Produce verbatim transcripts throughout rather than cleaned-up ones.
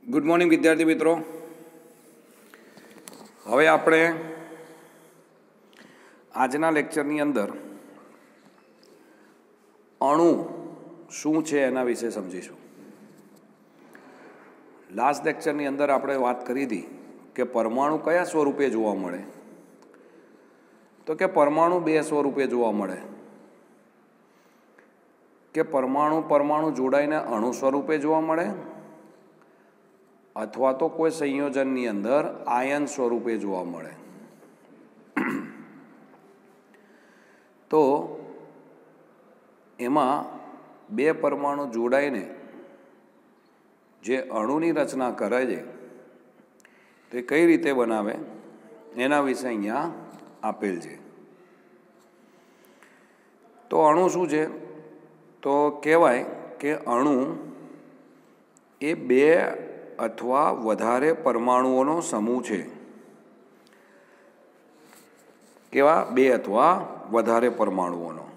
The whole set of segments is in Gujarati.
ગુડ મોર્નિંગ વિદ્યાર્થી મિત્રો. હવે આપણે આજના લેક્ચરની અંદર અણુ શું છે એના વિશે સમજીશું. લાસ્ટ લેક્ચરની અંદર આપણે વાત કરી હતી કે પરમાણુ કયા સ્વરૂપે જોવા મળે, તો કે પરમાણુ બે સ્વરૂપે જોવા મળે, કે પરમાણુ પરમાણુ જોડાઈને અણુ સ્વરૂપે જોવા મળે અથવા તો કોઈ સંયોજનની અંદર આયન સ્વરૂપે જોવા મળે. તો એમાં બે પરમાણુ જોડાઈને જે અણુની રચના કરે છે તે કઈ રીતે બનાવે એના વિશે અહીંયા આપેલ છે. તો અણુ શું છે? તો કહેવાય કે અણુ એ બે અથવા વધારે પરમાણુઓનો સમૂહ છે. કેવા? બે અથવા વધારે પરમાણુઓનો.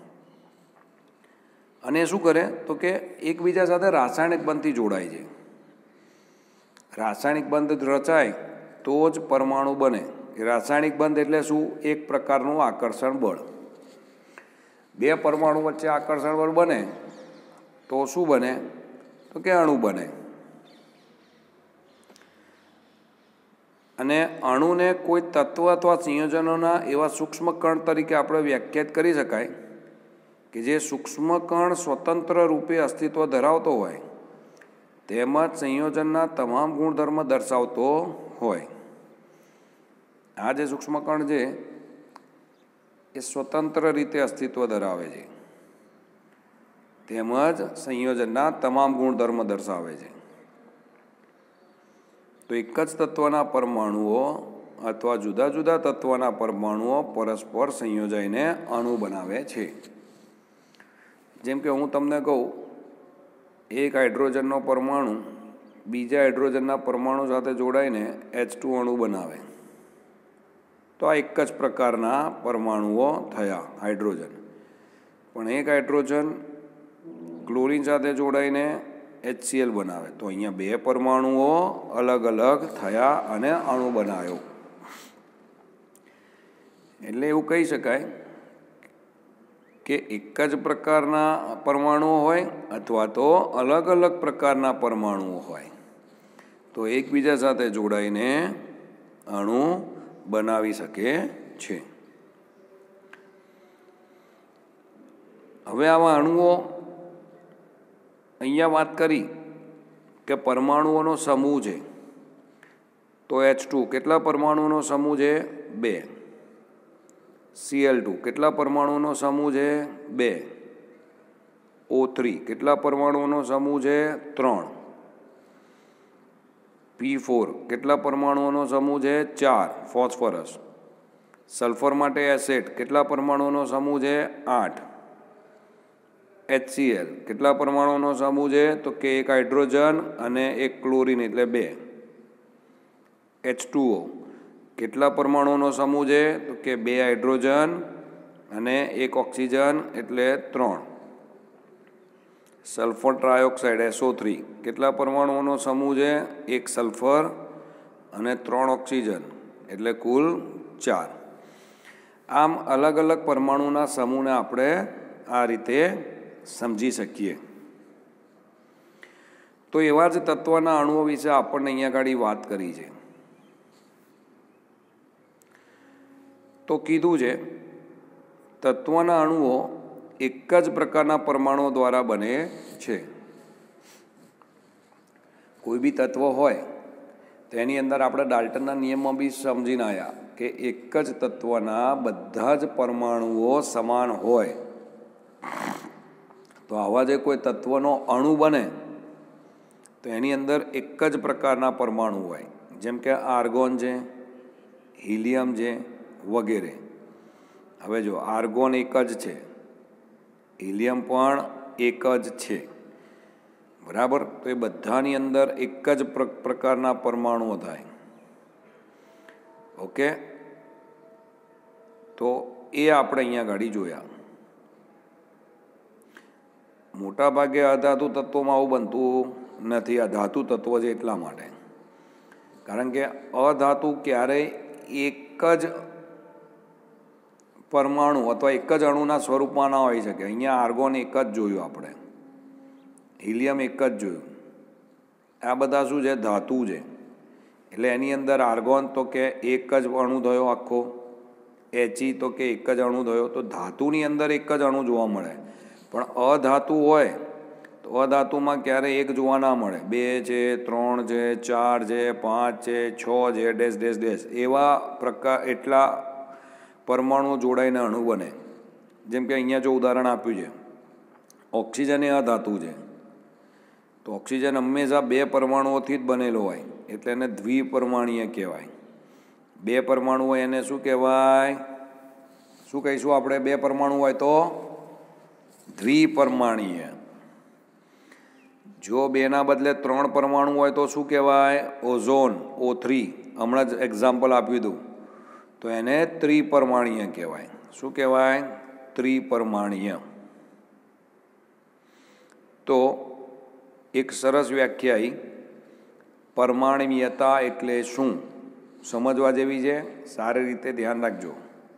અને શું કરે તો કે એકબીજા સાથે રાસાયણિક બંધથી જોડાય છે. રાસાયણિક બંધ રચાય તો જ પરમાણુ બને. રાસાયણિક બંધ એટલે શું? એક પ્રકારનું આકર્ષણ બળ. બે પરમાણુ વચ્ચે આકર્ષણ બળ બને તો શું બને? તો કે અણુ બને. અને અણુને કોઈ તત્વ અથવા સંયોજનોના એવા સૂક્ષ્મ કણ તરીકે આપણે વ્યાખ્યાયિત કરી શકાય કે જે સૂક્ષ્મ કણ સ્વતંત્ર રૂપે અસ્તિત્વ ધરાવતો હોય તેમજ સંયોજનના તમામ ગુણધર્મ દર્શાવતો હોય. આ જે સૂક્ષ્મ કણ છે એ સ્વતંત્ર રીતે અસ્તિત્વ ધરાવે છે તેમજ સંયોજનના તમામ ગુણધર્મ દર્શાવે છે. તો એક જ તત્વના પરમાણુઓ અથવા જુદા જુદા તત્વના પરમાણુઓ પરસ્પર સંયોજાઈને અણુ બનાવે છે. જેમ કે હું તમને કહું, એક હાઇડ્રોજનનો પરમાણુ બીજા હાઇડ્રોજનના પરમાણુ સાથે જોડાઈને એચ ટુ અણુ બનાવે તો આ એક જ પ્રકારના પરમાણુઓ થયા હાઇડ્રોજન. પણ એક હાઇડ્રોજન ક્લોરીન સાથે જોડાઈને એચસીએલ બનાવે તો અહીંયા બે પરમાણુઓ અલગ અલગ થયા અને અણુ બનાવ્યો. એટલે એવું કહી શકાય કે એક જ પ્રકારના પરમાણુઓ હોય અથવા તો અલગ અલગ પ્રકારના પરમાણુઓ હોય તો એકબીજા સાથે જોડાઈને અણુ બનાવી શકે છે. હવે આવા અણુઓ અહીંયા વાત કરી કે પરમાણુઓનો સમૂહ છે તો એચ ટુ કેટલા પરમાણુઓનો સમૂહ છે? બે. સીએલ ટુ કેટલા પરમાણુઓનો સમૂહ છે? બે. ઓ થ્રી કેટલા પરમાણુઓનો સમૂહ છે? ત્રણ. પી ફોર કેટલા પરમાણુઓનો સમૂહ છે? ચાર. ફોસ્ફરસ. સલ્ફર માટે એસેટ કેટલા પરમાણુઓનો સમૂહ છે? આઠ. એચસીએલ કેટલા પરમાણુઓનો સમૂહ છે? તો કે એક હાઇડ્રોજન અને એક ક્લોરીન એટલે બે. એચ ટુ ઓ કેટલા પરમાણુઓનો સમૂહ છે? તો કે બે હાઇડ્રોજન અને એક ઓક્સિજન એટલે ત્રણ. સલ્ફર ટ્રાયોક્સાઇડ એસઓ થ્રી કેટલા પરમાણુઓનો સમૂહ છે? એક સલ્ફર અને ત્રણ ઓક્સિજન એટલે કુલ ચાર. આમ અલગ અલગ પરમાણુના સમૂહને આપણે આ રીતે સમજી શકીએ. તો એવા જ તત્વના અણુઓ વિશે આપણને અહીંયા આગળ વાત કરી છે. તો કીધું છે તત્વના અણુઓ એક જ પ્રકારના પરમાણુઓ દ્વારા બને છે. કોઈ બી તત્વ હોય તેની અંદર આપણે ડાલ્ટનના નિયમમાં બી સમજીને આવ્યા કે એક જ તત્વના બધા જ પરમાણુઓ સમાન હોય તો આવા જે કોઈ તત્વનો અણુ બને તો એની અંદર એક જ પ્રકારના પરમાણુ હોય. જેમ કે આર્ગોન છે, હિલિયમ છે વગેરે. હવે જો આર્ગોન એક જ છે, હિલિયમ પણ એક જ છે, બરાબર? તો એ બધાની અંદર એક જ પ્રકારના પરમાણુઓ થાય. ઓકે, તો એ આપણે અહીંયા ગાડી જોયા. મોટા ભાગે અધાતુ તત્વોમાં આવું બનતું નથી. આ ધાતુ તત્વ છે એટલા માટે. કારણ કે અધાતુ ક્યારેય એક જ પરમાણુ અથવા એક જ અણુના સ્વરૂપમાં ના હોઈ શકે. અહીંયા આર્ગોન એક જ જોયું, આપણે હિલિયમ એક જ જોયું. આ બધા શું છે? ધાતુ છે. એટલે એની અંદર આર્ગોન તો કે એક જ અણુ થયો આખો, એચી તો કે એક જ અણુ થયો. તો ધાતુની અંદર એક જ અણુ જોવા મળે. પણ અધાતુ હોય તો અધાતુમાં ક્યારેય એક જોવા ના મળે. બે છે, ત્રણ છે, ચાર છે, પાંચ છે, છ છે, ડેશ ડેશ ડેશ એવા પ્રકાર એટલા પરમાણુઓ જોડાઈને અણુ બને. જેમ કે અહીંયા જો ઉદાહરણ આપ્યું છે, ઓક્સિજન એ અધાતુ છે. તો ઓક્સિજન હંમેશા બે પરમાણુઓથી જ બનેલો હોય, એટલે એને દ્વિપરમાણીય કહેવાય. બે પરમાણુ હોય એને શું કહેવાય? શું કહીશું આપણે? બે પરમાણુ હોય તો દ્વિપરમાણીય. જો બેના બદલે ત્રણ પરમાણુ હોય તો શું કહેવાય? Ozone, O three. હમણાં જ એક્ઝામ્પલ આપ્યું હતું, તો એને ત્રિપરમાણીય કહેવાય. શું કહેવાય? ત્રિપરમાણીય. તો એક સરસ વ્યાખ્યાય પરમાણ્વીયતા એટલે શું સમજવા જેવી છે. સારી રીતે ધ્યાન રાખજો.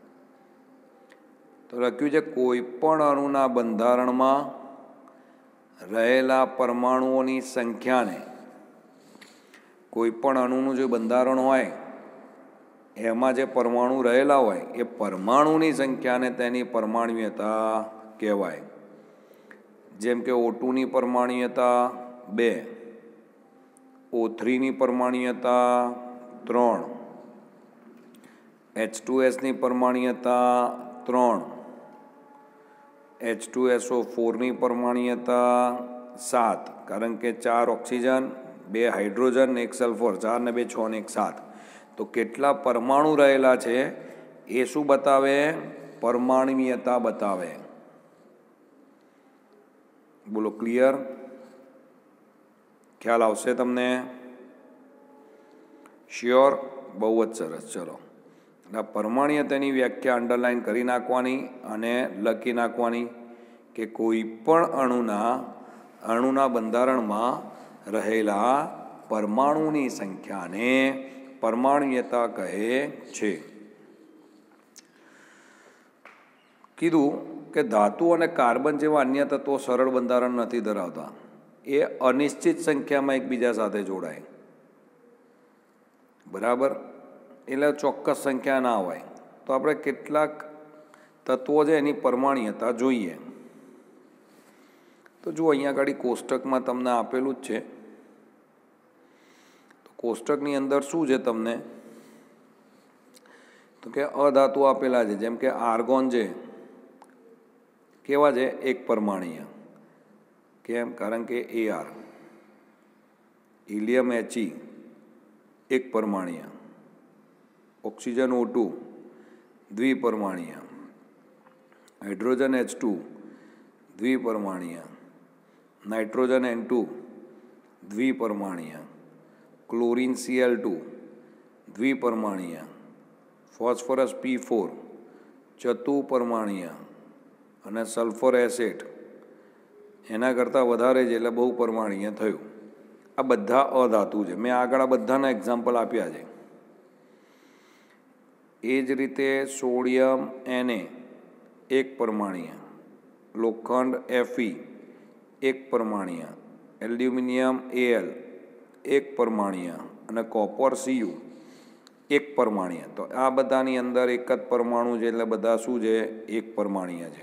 તો લખ્યું છે, કોઈ પણ અણુના બંધારણમાં રહેલા પરમાણુઓની સંખ્યાને, કોઈ પણ અણુનું જે બંધારણ હોય એમાં જે પરમાણુ રહેલા હોય એ પરમાણુની સંખ્યાને તેની પરમાણ્વીયતા કહેવાય. જેમ કે ઓ ટુની પરમાણ્વીયતા બે, ઓ થ્રીની પરમાણ્વીયતા ત્રણ, એચ ટુ એસની પરમાણ્વીયતા ત્રણ, એચ ટુ એસ ઓ ફોરની પરમાણ્વીયતા સાત. કારણ કે ચાર ઓક્સિજન, બે હાઇડ્રોજન ને એક સલ્ફર, ચાર ને બે છ ને એક સાત. તો કેટલા પરમાણુ રહેલા છે એ શું બતાવે? પરમાણ્વીયતા બતાવે. બોલો, ક્લિયર? ખ્યાલ આવશે તમને? શ્યોર? બહુ જ સરસ. ચલો, એટલે પરમાણ્વીયતાની વ્યાખ્યા અંડરલાઈન કરી નાખવાની અને લખી નાખવાની કે કોઈ પણ અણુના અણુના બંધારણમાં રહેલા પરમાણુની સંખ્યાને પરમાણ્વીયતા કહે છે. કીધું કે ધાતુ અને કાર્બન જેવા અન્ય તત્વો સરળ બંધારણ નથી ધરાવતા. એ અનિશ્ચિત સંખ્યામાં એકબીજા સાથે જોડાય. બરાબર? એટલે ચોક્કસ સંખ્યા ના હોય. તો આપણે કેટલાક તત્વો છે એની પરમાણ્વીયતા જોઈએ. તો જુઓ, અહીંયા આગળ કોષ્ટકમાં તમને આપેલું જ છે. તો કોષ્ટકની અંદર શું છે તમને? તો કે અધાતુ આપેલા છે. જેમ કે આર્ગોન છે, કેવા છે? એક પરમાણીય. કેમ? કારણ કે એ આર. હિલિયમ એચઈ એક પરમાણીય. ઓક્સિજન ઓ ટુ દ્વિપરમાણીય. હાઇડ્રોજન એચ ટુ દ્વિપરમાણીય. નાઇટ્રોજન એન ટુ દ્વિપરમાણીય. ક્લોરિન સી એલ ટુ દ્વિપરમાણીય. ફોસ્ફરસ પી ફોર ચતુપરમાણીય. અને સલ્ફર એસેટ એના કરતાં વધારે છે એટલે બહુ પરમાણીય થયું. આ બધા અધાતુ છે. મેં આગળ આ બધાના એક્ઝામ્પલ આપ્યા છે. એ જ રીતે સોડિયમ એને એક પરમાણીય, લોખંડ એફઈ એક પરમાણીય, એલ્યુમિનિયમ એલ એક પરમાણીય અને કોપર સીયુ એક પરમાણીય. તો આ બધાની અંદર એક જ પરમાણુ છે એટલે બધા શું છે? એક પરમાણીય છે.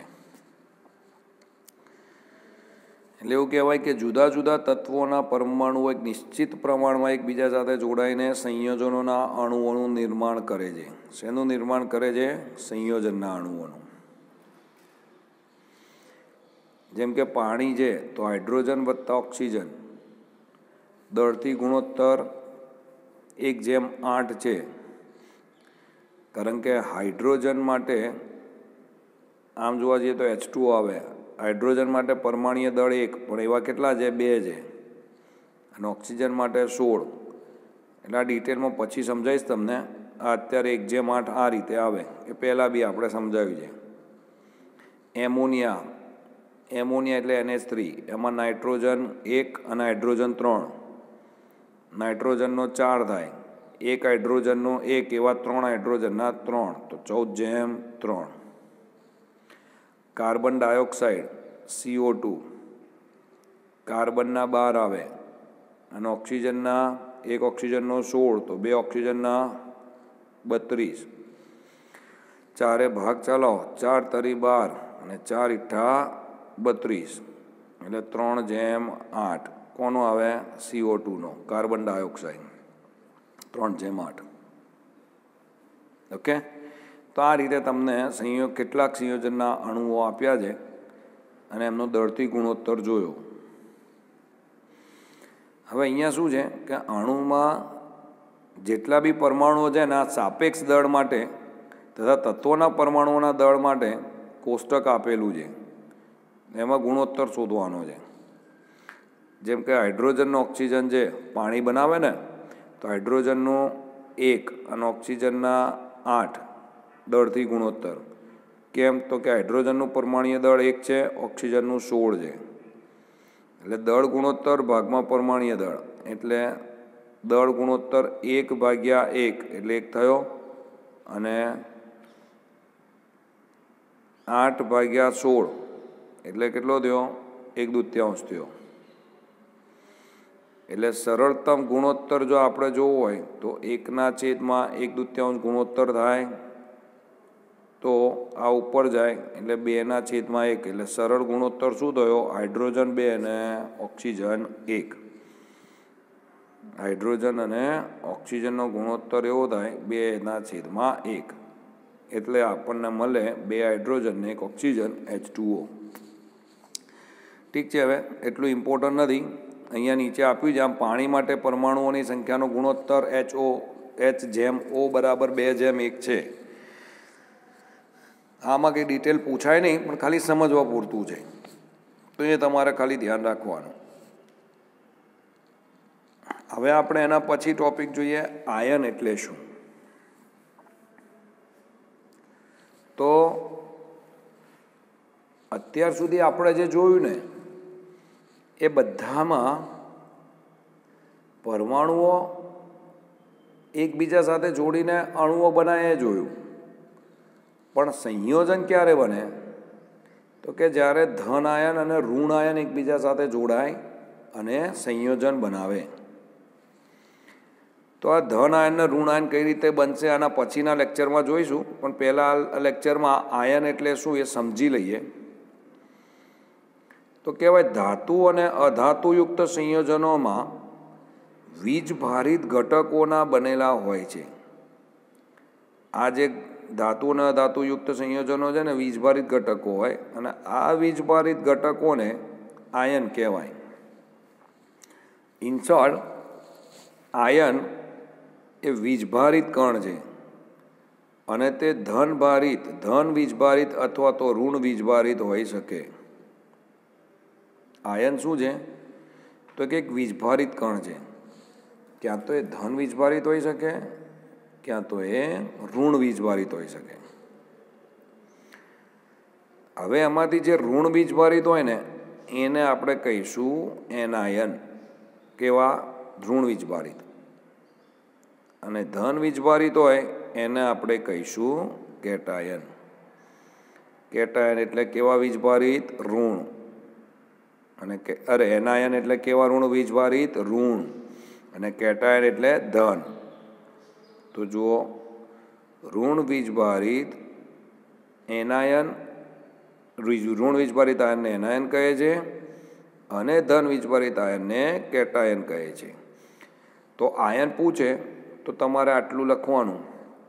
એટલે એવું કહેવાય કે જુદા જુદા તત્વોના પરમાણુઓ એક નિશ્ચિત પ્રમાણમાં એકબીજા સાથે જોડાઈને સંયોજનોના અણુઓનું નિર્માણ કરે છે. શેનું નિર્માણ કરે છે? સંયોજનના અણુઓનું. જેમ કે પાણી છે તો હાઇડ્રોજન વત્તા ઓક્સિજન દળથી ગુણોત્તર એક જેમ આઠ છે. કારણ કે હાઇડ્રોજન માટે આમ જોવા જઈએ તો એચ ટુ આવે. હાઇડ્રોજન માટે પરમાણ્વીય દળ એક, પણ એવા કેટલા છે? બે છે. અને ઓક્સિજન માટે સોળ. એટલે આ ડિટેલમાં પછી સમજાવીશ તમને. આ અત્યારે એક જેમ આઠ આ રીતે આવે, એ પહેલાં બી આપણે સમજાવ્યું છે. એમોનિયા એમોનિયા એટલે એન એચ થ્રી. એમાં નાઇટ્રોજન એક અને હાઇડ્રોજન ત્રણ. નાઇટ્રોજનનો ચાર થાય એક હાઇડ્રોજનનો એક, એવા ત્રણ હાઇડ્રોજનના ત્રણ, તો ચૌદ જેમ ત્રણ. કાર્બન ડાયોક્સાઇડ સીઓ ટુ, કાર્બનના બાર આવે અને ઓક્સિજનના એક ઓક્સિજનનો સોળ, તો બે ઓક્સિજનના બત્રીસ. ચારે ભાગ ચલાવો, ચાર તરી બાર અને ચાર ઇઠ્ઠા બત્રીસ, એટલે ત્રણ જેમ આઠ. કોનો આવે? સીઓ ટુનો, કાર્બન ડાયોક્સાઇડ, ત્રણ જેમ આઠ. ઓકે, તો આ રીતે તમને સંયોગ કેટલાક સંયોજનના અણુઓ આપ્યા છે અને એમનો દળથી ગુણોત્તર જોયો. હવે અહીંયા શું છે કે અણુમાં જેટલા બી પરમાણુઓ છે એના સાપેક્ષ દળ માટે તથા તત્વોના પરમાણુઓના દળ માટે કોષ્ટક આપેલું છે, એમાં ગુણોત્તર શોધવાનો છે. જેમ કે હાઇડ્રોજનનો ઓક્સિજન છે પાણી બનાવે ને, તો હાઇડ્રોજનનું એક અને ઓક્સિજનના આઠ દળથી ગુણોત્તર. કેમ? તો કે હાઇડ્રોજનનું પરમાણુય દળ એક છે, ઓક્સિજનનું સોળ છે, એટલે દળ ગુણોત્તર ભાગમાં પરમાણુય દળ, એટલે દળ ગુણોત્તર એક ભાગ્યા એક એટલે એક થયો, અને આઠ ભાગ્યા સોળ એટલે કેટલો થયો? એક દૂત્યાંશ થયો. એટલે સરળતમ ગુણોત્તર જો આપણે જોવું હોય તો એકના છેદમાં એક દૂત્યાંશ ગુણોત્તર થાય, તો આ ઉપર જાય એટલે બેના છેદમાં એક, એટલે સરળ ગુણોત્તર શું થયો? હાઇડ્રોજન બે અને ઓક્સિજન એક. હાઇડ્રોજન અને ઓક્સિજનનો ગુણોત્તર એવો થાય બેના છેદમાં એક, એટલે આપણને મળે બે હાઇડ્રોજન ને એક ઓક્સિજન, એચ ટુ ઓ. ઠીક છે, હવે એટલું ઇમ્પોર્ટન્ટ નથી. અહીંયા નીચે આપ્યું છે આમ પાણી માટે પરમાણુઓની સંખ્યાનો ગુણોત્તર એચ ઓ એચ જેમ ઓ બરાબર બે જેમ એક છે. આમાં કંઈ ડિટેલ પૂછાય નહીં, પણ ખાલી સમજવા પૂરતું છે, તો એ તમારે ખાલી ધ્યાન રાખવાનું. હવે આપણે એના પછી ટોપિક જોઈએ, આયન એટલે શું. તો અત્યાર સુધી આપણે જે જોયું ને એ બધામાં પરમાણુઓ એકબીજા સાથે જોડીને અણુઓ બનાવે એ જોયું, પણ સંયોજન ક્યારે બને? તો કે જ્યારે ધન આયન અને ઋણ આયન એકબીજા સાથે જોડાય અને સંયોજન બનાવે. તો આ ધન આયન અને ઋણ આયન કઈ રીતે બનશે આના પછીના લેક્ચરમાં જોઈશું, પણ પહેલાં લેક્ચરમાં આયન એટલે શું એ સમજી લઈએ. તો કહેવાય ધાતુ અને અધાતુયુક્ત સંયોજનોમાં વીજભારિત ઘટકોના બનેલા હોય છે. આ જે ધાતુ અને અધાતુયુક્ત સંયોજનો છે ને, વીજભારિત ઘટકો હોય, અને આ વીજભારિત ઘટકોને આયન કહેવાય. ઇન શોર્ટ, આયન એ વીજભારિત કણ છે, અને તે ધનભારિત ધન વીજભારિત અથવા તો ઋણ વીજભારિત હોઈ શકે. આયન શું છે? તો કે એક વીજભારિત કણ છે. ક્યાં તો એ ધન વીજભારિત હોઈ શકે, ક્યાં તો એ ઋણ વીજભારિત હોઈ શકે. હવે એમાંથી જે ઋણ વીજભારિત હોય ને એને આપણે કહીશું એનાયન. કેવા? ઋણ વીજભારિત. અને ધન વીજભારિત હોય એને આપણે કહીશું કેટાયન. કેટાયન એટલે કેવા વીજભારિત? ઋણ. અને કે અરે એનાયન એટલે કેવા ઋણ વીજભારિત? ઋણ. અને કેટાયન એટલે ધન. તો જુઓ, ઋણ વીજભારિત એનાયન, ઋણ વીજભારિત આયનને એનાયન કહે છે, અને ધન વીજભારિત આયનને કેટાયન કહે છે. તો આયન પૂછે તો તમારે આટલું લખવાનું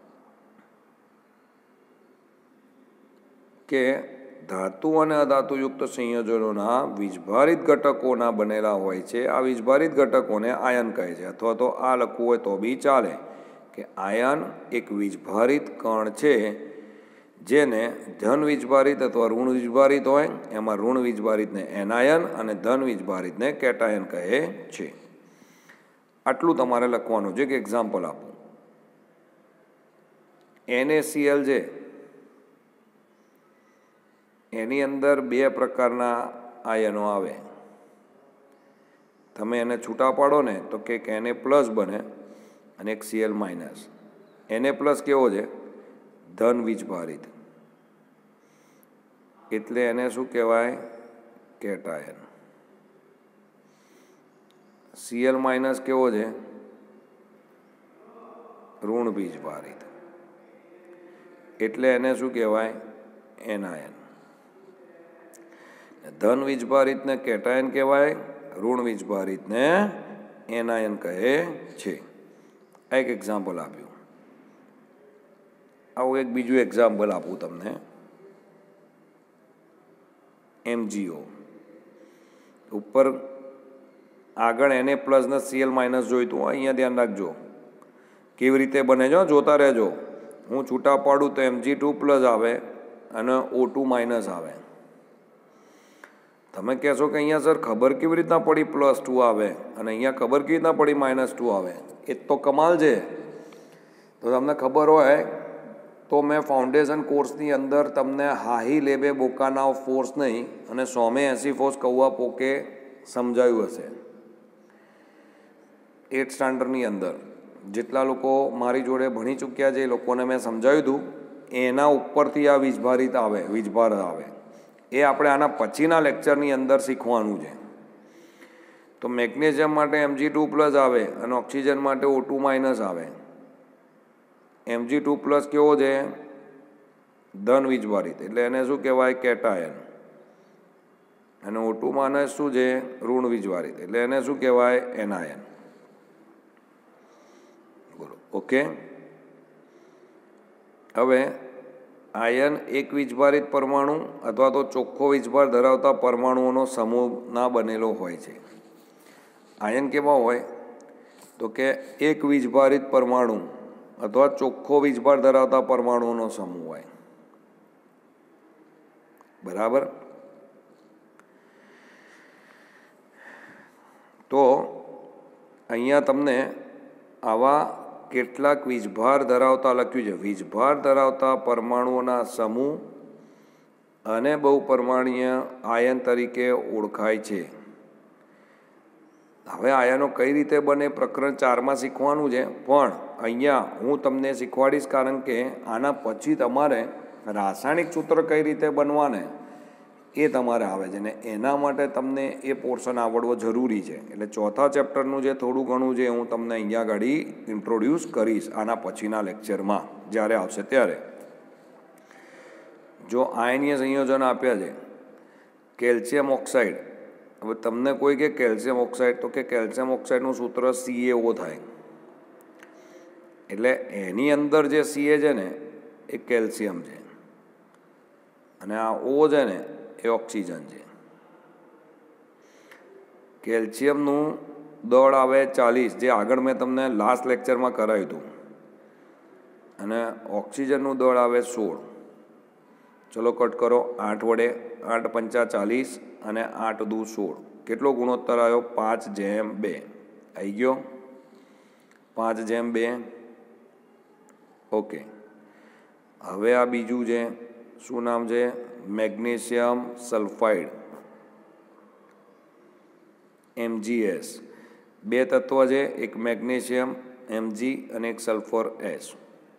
કે ધાતુ અને અધાતુયુક્ત સંયોજનોના વીજભારિત ઘટકોના બનેલા હોય છે. આ વીજભારિત ઘટકોને આયન કહે છે. અથવા તો આ લખવું હોય તો બી ચાલે કે આયન એક વીજભારિત કણ છે, જેને ધન વીજભારિત અથવા ઋણ વીજભારિત હોય, એમાં ઋણ વીજભારિતને એનાયન અને ધન વીજભારિતને કેટાયન કહે છે. આટલું તમારે લખવાનું છે. કે એક્ઝામ્પલ આપું, એનએસીએલ છે, એની અંદર બે પ્રકારના આયનો આવે. તમે એને છૂટા પાડો ને તો કે એને પ્લસ બને અને એક સીએલ માઇનસ. એને પ્લસ કેવો છે? ધન વીજભારિત, એટલે એને શું કહેવાય? કેટાયન. સીએલ માઇનસ કેવો છે? ઋણ વીજભારિત, એટલે એને શું કહેવાય? એનાયન. ધન વીજભારિતને કેટાયન કહેવાય, ઋણ વીજભારિતને એનાયન કહે છે. આ એક એક્ઝામ્પલ આપ્યું. આવું એક બીજું એક્ઝામ્પલ આપું તમને. એમજીઓ ઉપર આગળ એને પ્લસ ને સીએલ માઇનસ જોઈતું. અહીંયા ધ્યાન રાખજો કેવી રીતે બને છે, જોતા રહેજો. હું છૂટા પાડું તો એમજી ટુ પ્લસ આવે અને ઓ ટુ માઇનસ આવે. તમે કહેશો કે અહીંયા સર ખબર કેવી રીતના પડી પ્લસ ટુ આવે અને અહીંયા ખબર કેવી રીતના પડી માઇનસ ટુ આવે? એ તો કમાલ છે. તો તમને ખબર હોય તો મેં ફાઉન્ડેશન કોર્સની અંદર તમને હાહી લેબે બોકાના ફોર્સ નહીં અને સોમે એસી ફોર્સ કૌવા પોકે સમજાવ્યું હશે. એટ સ્ટાન્ડર્ડની અંદર જેટલા લોકો મારી જોડે ભણી ચૂક્યા છે એ લોકોને મેં સમજાવ્યું હતું. એના ઉપરથી આ વીજભારિત આવે, વીજભાર આવે. એ આપણે આના પછીના લેક્ચરની અંદર શીખવાનું છે. તો મેગ્નેશિયમ માટે એમજી ટુ પ્લસ આવે અને ઓક્સિજન માટે ઓ ટુ માઇનસ આવે. એમજી ટુ પ્લસ કેવો છે? ધન વીજભારિત, એટલે એને શું કહેવાય? કેટાયન. અને ઓ ટુ માઇનસ શું છે? ઋણ વીજભારિત, એટલે એને શું કહેવાય? એનાયન. બોલો ઓકે. હવે આયન એક વીજભારિત પરમાણુ અથવા તો ચોખ્ખો વીજભાર ધરાવતા પરમાણુઓનો સમૂહના બનેલો હોય છે. આયન કેવા હોય? તો કે એક વીજભારિત પરમાણુ અથવા ચોખ્ખો વીજભાર ધરાવતા પરમાણુઓનો સમૂહ હોય. બરાબર. તો અહીંયા તમને આવા કેટલાક વીજભાર ધરાવતા લખ્યું છે. વીજભાર ધરાવતા પરમાણુઓના સમૂહ અને બહુપરમાણીય આયન તરીકે ઓળખાય છે. હવે આયનો કઈ રીતે બને પ્રકરણ ચારમાં શીખવાનું છે, પણ અહીંયા હું તમને શીખવાડીશ, કારણ કે આના પછી તમારે રાસાયણિક સૂત્ર કઈ રીતે બનવાને એ તમારે આવે છે ને એના માટે તમને એ પોર્શન આવડવો જરૂરી છે. એટલે ચોથા ચેપ્ટરનું જે થોડું ઘણું છે હું તમને અહીંયા આગળ ઇન્ટ્રોડ્યુસ કરીશ આના પછીના લેક્ચરમાં જ્યારે આવશે ત્યારે. જો આયનીય સંયોજન આપ્યા છે કેલ્શિયમ ઓક્સાઇડ. હવે તમને કોઈ કે કેલ્શિયમ ઓક્સાઇડ, તો કે કેલ્શિયમ ઓક્સાઇડનું સૂત્ર સીએઓ થાય. એટલે એની અંદર જે સીએ છે ને એ કેલ્શિયમ છે અને આ ઓ છે ને એ ઓક્સિજન છે. કેલ્શિયમનું દળ આવે ચાલીસ, જે આગળ મેં તમને લાસ્ટ લેક્ચરમાં કરાવ્યું હતું, અને ઓક્સિજનનું દળ આવે સોળ. ચલો કટ કરો. આઠ વડે આઠ પંચા ચાલીસ અને આઠ દુ સોળ. કેટલો ગુણોત્તર આવ્યો? પાંચ જેમ બે. આવી ગયો? પાંચ જેમ બે. ઓકે. હવે આ બીજું છે, શું નામ છે? Magnesium sulphide, M G S. બે તત્વ છે, એક મેગ્નેશિયમ એમજી અને એક સલ્ફર એસ.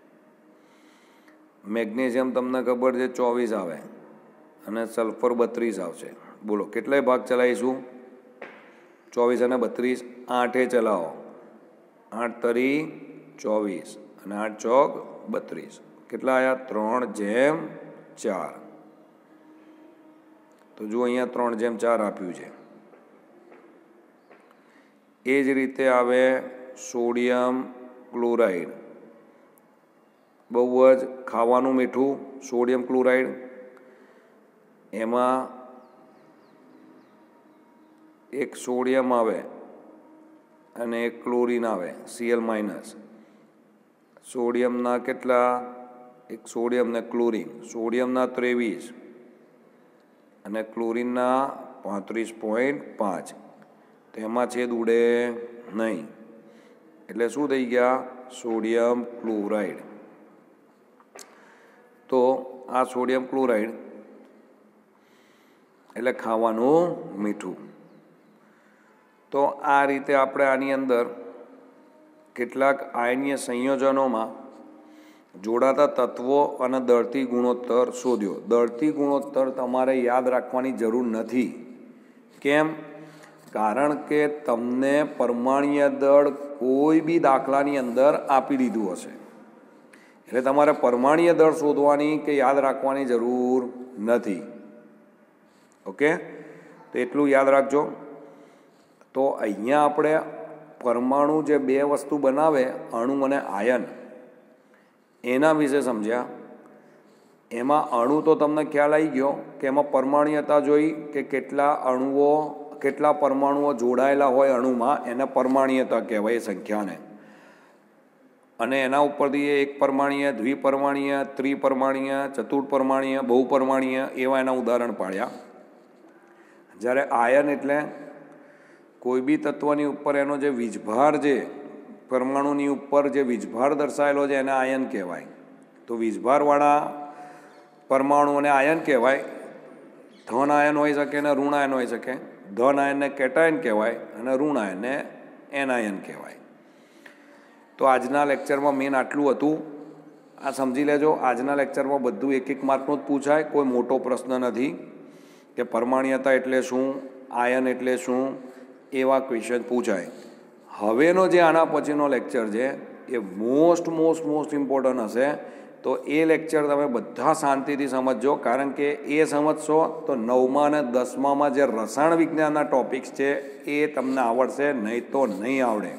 મેગ્નેશિયમ તમને ખબર છે ચોવીસ આવે અને સલ્ફર બત્રીસ આવશે. બોલો કેટલાય ભાગ ચલાવીશું? ચોવીસ અને બત્રીસ. આઠે ચલાવો. આઠ તરી ચોવીસ અને આઠ ચોક બત્રીસ. કેટલા આવ્યા? ત્રણ જેમ ચાર. તો જુઓ અહીંયા ત્રણ જેમ ચાર આપ્યું છે. એ જ રીતે આવે સોડિયમ ક્લોરાઇડ. બહુ જ ખાવાનું મીઠું સોડિયમ ક્લોરાઇડ. એમાં એક સોડિયમ આવે અને એક ક્લોરીન આવે, સીએલ માઇનસ. સોડિયમના કેટલા? એક સોડિયમ ને ક્લોરીન. સોડિયમના ત્રેવીસ અને ક્લોરીનના પાંત્રીસ પોઈન્ટ પાંચ. તેમાં છેદ ઉડે નહીં, એટલે શું થઈ ગયા? Sodium chloride. તો આ સોડિયમ ક્લોરાઇડ એટલે ખાવાનું મીઠું. તો આ રીતે આપણે આની અંદર કેટલાક આયનીય સંયોજનોમાં જોડાતા તત્વો અને દળતી ગુણોત્તર શોધ્યો. દળતી ગુણોત્તર તમારે યાદ રાખવાની જરૂર નથી. કેમ? કારણ કે તમને પરમાણ્વીય દળ કોઈ બી દાખલાની અંદર આપી દીધું હશે, એટલે તમારે પરમાણ્વીય દળ શોધવાની કે યાદ રાખવાની જરૂર નથી. ઓકે, તો એટલું યાદ રાખજો. તો અહીંયા આપણે પરમાણુ જે બે વસ્તુ બનાવે, અણુ અને આયન, એના વિશે સમજ્યા. એમાં અણુ તો તમને ખ્યાલ આવી ગયો કે એમાં પરમાણ્વીયતા જોઈ કે કેટલા અણુઓ કેટલા પરમાણુઓ જોડાયેલા હોય અણુમાં, એને પરમાણ્વીયતા કહેવાય એ સંખ્યાને. અને એના ઉપરથી એક પરમાણ્વીય, દ્વિપરમાણ્વીય, ત્રિપરમાણ્વીય, ચતુર્પરમાણ્વીય, બહુપરમાણ્વીય એવા એના ઉદાહરણ પાડ્યા. જ્યારે આયન એટલે કોઈ બી તત્વની ઉપર એનો જે વીજભાર, જે પરમાણુની ઉપર જે વીજભાર દર્શાવેલો છે એને આયન કહેવાય. તો વીજભારવાળા પરમાણુઓને આયન કહેવાય. ધન આયન હોઈ શકે અને ઋણ આયન હોઈ શકે. ધન આયનને કેટાયન કહેવાય અને ઋણ આયનને એનાયન કહેવાય. તો આજના લેક્ચરમાં મેન આટલું હતું. આ સમજી લેજો. આજના લેક્ચરમાં બધું એક એક માર્કનું જ પૂછાય, કોઈ મોટો પ્રશ્ન નથી કે પરમાણ્વીયતા એટલે શું, આયન એટલે શું, એવા ક્વેશ્ચન પૂછાય. હવેનો જે આના પછીનો લેક્ચર છે એ મોસ્ટ મોસ્ટ મોસ્ટ ઇમ્પોર્ટન્ટ હશે. તો એ લેક્ચર તમે બધા શાંતિથી સમજજો, કારણ કે એ સમજશો તો નવમા અને દસમામાં જે રસાયણ વિજ્ઞાનના ટોપિક્સ છે એ તમને આવડશે, નહીં તો નહીં આવડે.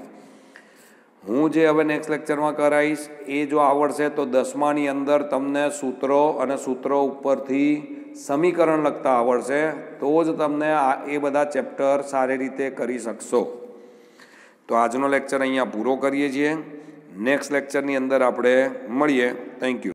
હું જે હવે નેક્સ્ટ લેક્ચરમાં કરાવીશ એ જો આવડશે તો દસમાની અંદર તમને સૂત્રો અને સૂત્રો ઉપરથી સમીકરણ લખતા આવડશે, તો જ તમને આ એ બધા ચેપ્ટર સારી રીતે કરી શકશો. તો આજનો લેક્ચર અહીંયા પૂરો કરીએ છીએ. નેક્સ્ટ લેક્ચરની અંદર આપણે મળીએ. Thank you.